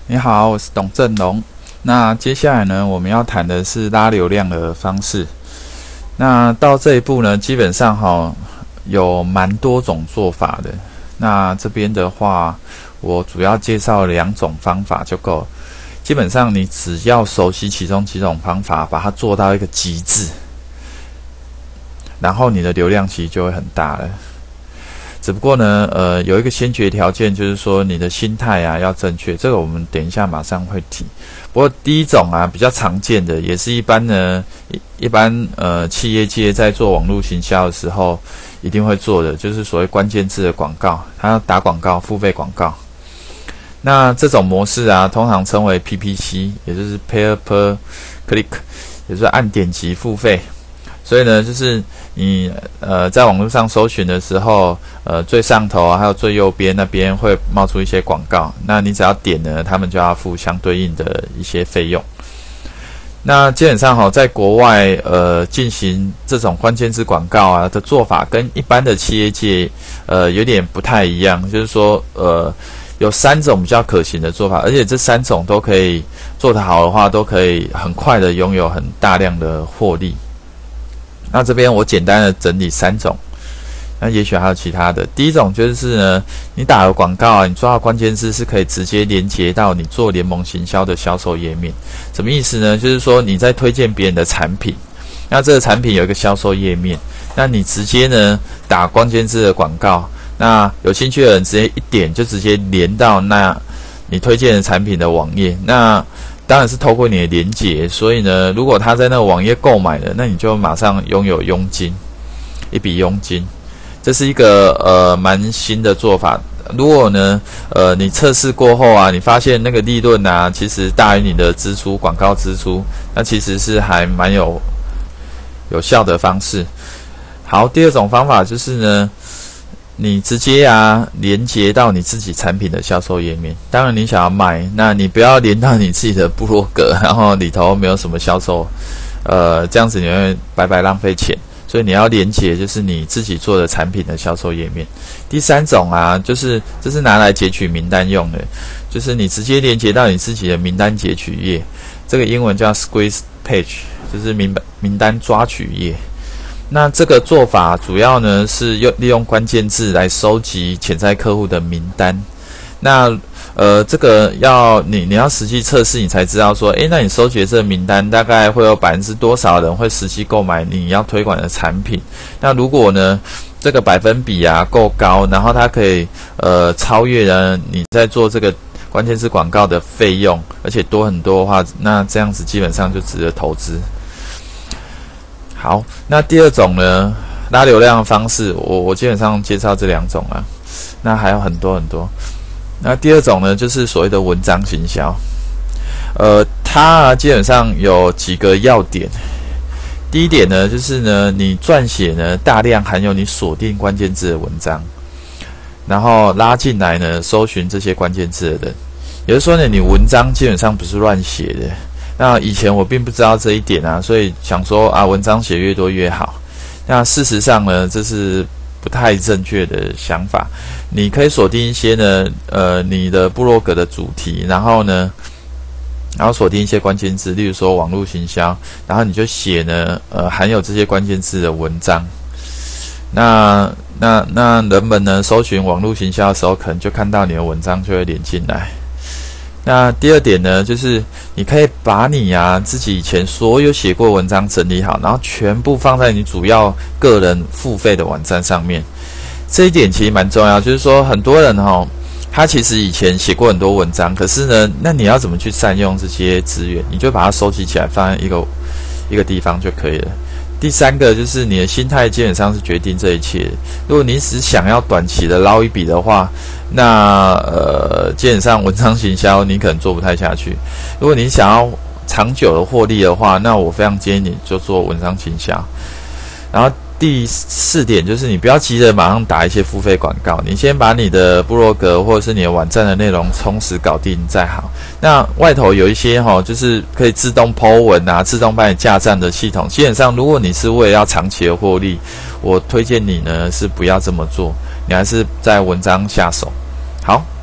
你好，我是董振龙。那接下来呢，我们要谈的是拉流量的方式。那到这一步呢，基本上有蛮多种做法的。那这边的话，我主要介绍2种方法就够了。基本上你只要熟悉其中几种方法，把它做到一个极致，然后你的流量其实就会很大了。只不过呢，有一个先决条件，就是说你的心态要正确。这个我们等一下马上会提。不过第一种比较常见的，也是一般企业界在做网络行销的时候一定会做的，就是所谓关键字的广告，它要打广告，付费广告。那这种模式通常称为 PPC， 也就是 Pay Per Click， 也就是按点击付费。所以呢，就是你在网络上搜寻的时候，最上头还有最右边那边会冒出一些广告，那你只要点呢，他们就要付相对应的一些费用。那基本上在国外进行这种关键字广告的做法，跟一般的企业界有点不太一样，就是说有3种比较可行的做法，而且这3种都可以做得好的话，都可以很快的拥有很大量的获利。那这边我简单的整理3种，那也许还有其他的。第一种就是呢，你打了广告你抓到关键字是可以直接连接到你做联盟行销的销售页面。什么意思呢？就是说你在推荐别人的产品，那这个产品有一个销售页面，那你直接呢打关键字的广告，那有兴趣的人直接一点就直接连到那你推荐的产品的网页。那当然是透过你的连结，所以呢，如果他在那个网页购买了，那你就马上拥有佣金，一笔佣金。这是一个蛮新的做法。如果呢你测试过后你发现那个利润其实大于你的支出，广告支出，那其实是还蛮有效的方式。好，第2种方法就是呢，你直接连接到你自己产品的销售页面。当然你想要卖，那你不要连到你自己的部落格，然后里头没有什么销售，这样子你会白白浪费钱。所以你要连接就是你自己做的产品的销售页面。第3种就是这是拿来截取名单用的，就是你直接连接到你自己的名单截取页，这个英文叫 Squeeze Page， 就是名单抓取页。那这个做法主要呢是利用关键字来收集潜在客户的名单。那这个你要实际测试，你才知道说，那你收集的这个名单大概会有多少人会实际购买你要推广的产品。那如果呢这个百分比够高，然后它可以超越了你在做这个关键字广告的费用，而且多很多的话，那这样子基本上就值得投资。好，那第2种呢，拉流量的方式，我基本上介绍这2种那还有很多很多。那第2种呢，就是所谓的文章行销，它基本上有几个要点。第一点呢，就是呢，你撰写呢大量含有你锁定关键字的文章，然后拉进来呢搜寻这些关键字的人。也就是说呢，你文章基本上不是乱写的。那以前我并不知道这一点所以想说文章写越多越好。那事实上呢，这是不太正确的想法。你可以锁定一些呢你的部落格的主题，然后锁定一些关键字，例如说网络行销，然后你就写呢含有这些关键字的文章。那人们呢搜寻网络行销的时候，可能就看到你的文章，就会连进来。那第2点呢，就是你可以把你自己以前所有写过文章整理好，然后全部放在你主要个人付费的网站上面。这一点其实蛮重要，就是说很多人他其实以前写过很多文章，可是呢，那你要怎么去善用这些资源？你就把它收集起来，放在一个地方就可以了。第3个就是你的心态基本上是决定这一切。如果你只想要短期的捞一笔的话，那基本上文章行销你可能做不太下去。如果你想要长久的获利的话，那我非常建议你就做文章行销。然后第4点就是你不要急着马上打一些付费广告，你先把你的部落格或者是你的网站的内容充实搞定再好。那外头有一些就是可以自动 po 文自动帮你架站的系统，基本上如果你是为了要长期的获利，我推荐你呢是不要这么做，你还是在文章下手。好，